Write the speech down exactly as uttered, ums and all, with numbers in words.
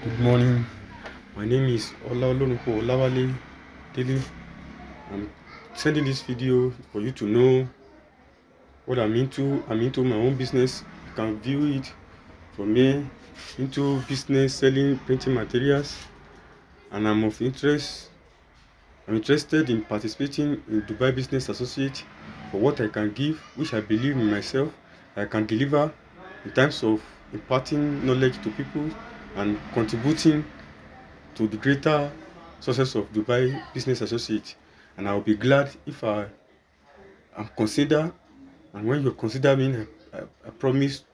Good morning. My name is Olaolorunpo Olawale, Dele. I'm sending this video for you to know what I'm into. I'm into my own business. You can view it from here. Into business selling printing materials, and I'm of interest. I'm interested in participating in Dubai Business Associate for what I can give, which I believe in myself I can deliver in terms of imparting knowledge to people and contributing to the greater success of Dubai Business Associate. And I'll be glad if I am considered, and when you consider me, I, I, I promise